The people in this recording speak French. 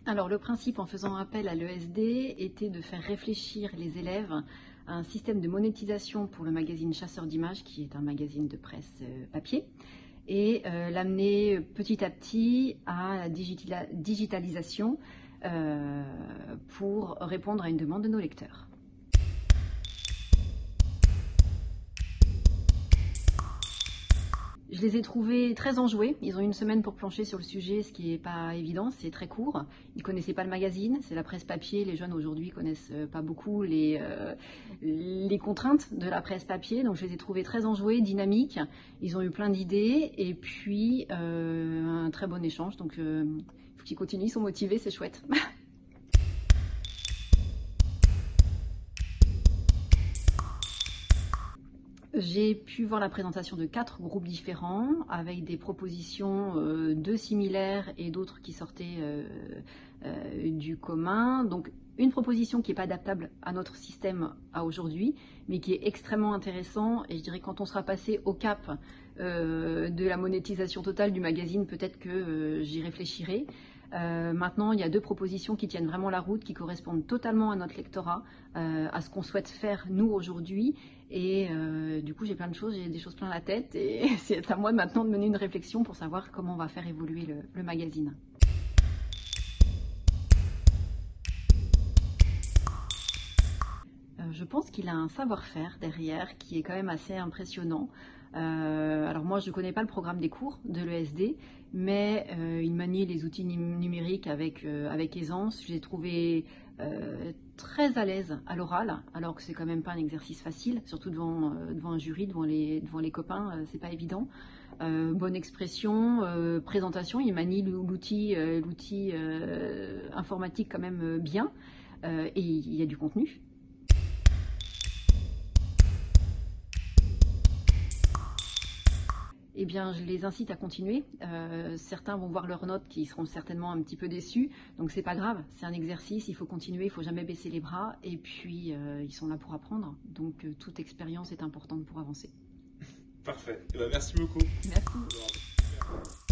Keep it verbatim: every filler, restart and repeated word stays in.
Alors le principe en faisant appel à l'E S D était de faire réfléchir les élèves à un système de monétisation pour le magazine Chasseurs d'images, qui est un magazine de presse euh, papier, et euh, l'amener petit à petit à la digitala- digitalisation euh, pour répondre à une demande de nos lecteurs. Je les ai trouvés très enjoués. Ils ont eu une semaine pour plancher sur le sujet, ce qui n'est pas évident, c'est très court. Ils ne connaissaient pas le magazine, c'est la presse papier. Les jeunes aujourd'hui ne connaissent pas beaucoup les, euh, les contraintes de la presse papier. Donc je les ai trouvés très enjoués, dynamiques. Ils ont eu plein d'idées et puis euh, un très bon échange. Donc il euh, faut qu'ils continuent, ils sont motivés, c'est chouette. J'ai pu voir la présentation de quatre groupes différents avec des propositions euh, deux similaires et d'autres qui sortaient euh, euh, du commun. Donc une proposition qui n'est pas adaptable à notre système à aujourd'hui, mais qui est extrêmement intéressant. Et je dirais que quand on sera passé au cap euh, de la monétisation totale du magazine, peut-être que euh, j'y réfléchirai. Euh, maintenant, il y a deux propositions qui tiennent vraiment la route, qui correspondent totalement à notre lectorat, euh, à ce qu'on souhaite faire nous aujourd'hui. Et euh, du coup, j'ai plein de choses, j'ai des choses plein la tête, et c'est à moi maintenant de mener une réflexion pour savoir comment on va faire évoluer le, le magazine. Je pense qu'il a un savoir-faire derrière qui est quand même assez impressionnant. Euh, alors moi, je ne connais pas le programme des cours de l'E S D, mais euh, il manie les outils numériques avec, euh, avec aisance. Je l'ai trouvé euh, très à l'aise à l'oral, alors que c'est quand même pas un exercice facile, surtout devant, euh, devant un jury, devant les, devant les copains, euh, c'est pas évident. Euh, bonne expression, euh, présentation, il manie l'outil euh, l'outil euh, informatique quand même bien, euh, et il y a du contenu. Eh bien, je les incite à continuer. Euh, certains vont voir leurs notes qui seront certainement un petit peu déçus. Donc, c'est pas grave. C'est un exercice. Il faut continuer. Il faut jamais baisser les bras. Et puis, euh, ils sont là pour apprendre. Donc, euh, toute expérience est importante pour avancer. Parfait. Eh bien, merci beaucoup. Merci.